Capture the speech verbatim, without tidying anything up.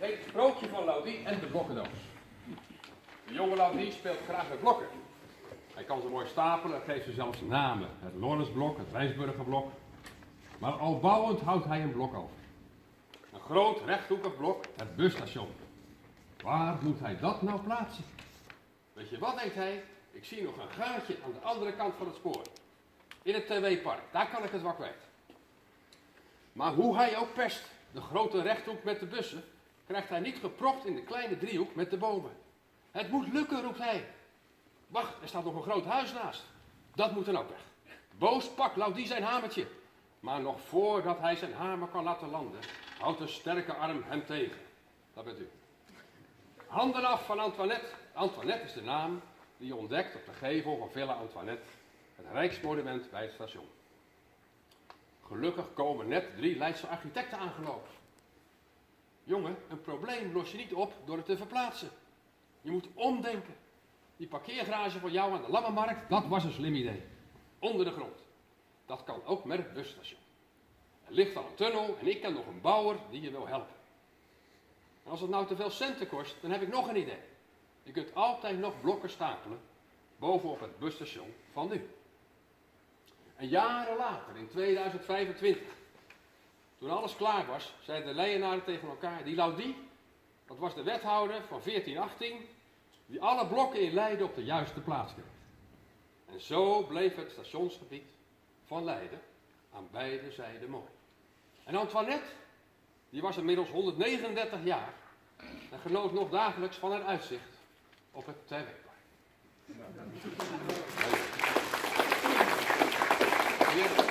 heet het sprookje van Laudie en de blokkendoos. De jonge Laudie speelt graag met blokken. Hij kan ze mooi stapelen en geeft ze zelfs namen. Het Lorenzblok, het Rijnsburgerblok. Maar al bouwend houdt hij een blok over. Een groot rechthoekig blok, het busstation. Waar moet hij dat nou plaatsen? Weet je wat, denkt hij? Ik zie nog een gaatje aan de andere kant van het spoor. In het T W-park, daar kan ik het wel kwijt. Maar hoe hij ook perst, de grote rechthoek met de bussen, krijgt hij niet gepropt in de kleine driehoek met de bomen. Het moet lukken, roept hij. Wacht, er staat nog een groot huis naast. Dat moet dan ook weg. Boos pakt Laudie zijn hamertje. Maar nog voordat hij zijn hamer kan laten landen, houdt een sterke arm hem tegen. Dat bent u. Handen af van Antoinette. Antoinette is de naam die je ontdekt op de gevel van Villa Antoinette, het Rijksmonument bij het station. Gelukkig komen net drie Leidse architecten aangelopen. Jongen, een probleem los je niet op door het te verplaatsen. Je moet omdenken. Die parkeergarage van jou aan de Lammenmarkt, dat was een slim idee. Onder de grond. Dat kan ook met het busstation. Er ligt al een tunnel en ik ken nog een bouwer die je wil helpen. En als het nou te veel centen kost, dan heb ik nog een idee. Je kunt altijd nog blokken stapelen bovenop het busstation van nu. En jaren later, in tweeduizend vijfentwintig, toen alles klaar was, zeiden de Leienaren tegen elkaar, die Laudie, dat was de wethouder van veertien achttien, die alle blokken in Leiden op de juiste plaats kreeg. En zo bleef het stationsgebied van Leiden aan beide zijden mooi. En Antoinette, die was inmiddels honderdnegenendertig jaar en genoot nog dagelijks van haar uitzicht op het T W-park. Ja.